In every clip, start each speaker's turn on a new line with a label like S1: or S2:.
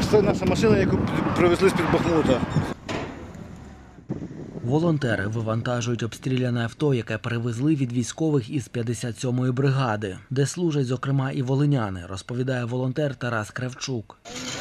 S1: Це наша машина, яку привезли з-під Бахмута.
S2: Волонтери вивантажують обстріляне авто, яке перевезли від військових із 57-ї бригади, де служать, зокрема, і волиняни, розповідає волонтер Тарас Кравчук.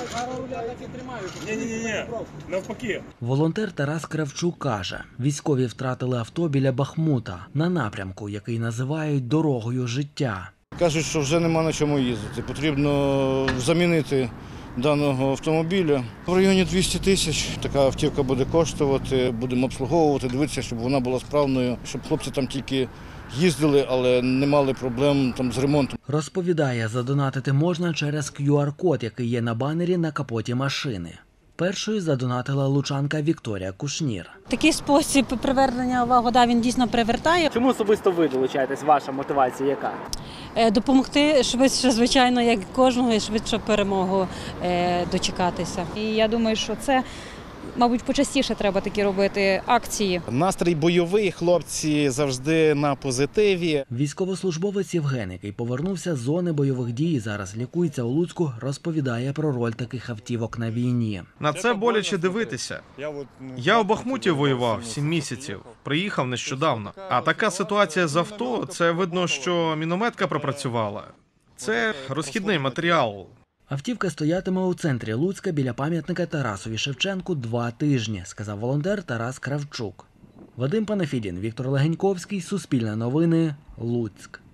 S3: Навпаки.
S2: Волонтер Тарас Кравчук каже, військові втратили авто біля Бахмута на напрямку, який називають «дорогою життя».
S1: Кажуть, що вже нема на чому їздити. Потрібно замінити даного автомобіля. В районі 200 тисяч така автівка буде коштувати, будемо обслуговувати, дивитися, щоб вона була справною, щоб хлопці там тільки їздили, але не мали проблем там з ремонтом.
S2: Розповідає, задонатити можна через QR-код, який є на банері на капоті машини. Першою задонатила лучанка Вікторія Кушнір.
S4: Такий спосіб привернення уваги, він дійсно привертає.
S5: Чому особисто ви долучаєтесь? Ваша мотивація яка?
S4: Допомогти швидше, звичайно, як кожного, і швидше перемогу дочекатися.
S6: І я думаю, що це, мабуть, почастіше треба такі робити акції.
S7: Настрій бойовий, хлопці завжди на позитиві.
S2: Військовослужбовець Євген, який повернувся з зони бойових дій і зараз лікується у Луцьку, розповідає про роль таких автівок на війні.
S8: На це боляче дивитися. Я у Бахмуті воював 7 місяців, приїхав нещодавно. А така ситуація з авто, це видно, що мінометка пропрацювала. Це розхідний матеріал.
S2: Автівка стоятиме у центрі Луцька біля пам'ятника Тарасові Шевченку 2 тижні, сказав волонтер Тарас Кравчук. Вадим Панафідін, Віктор Легеньковський, Суспільне новини, Луцьк.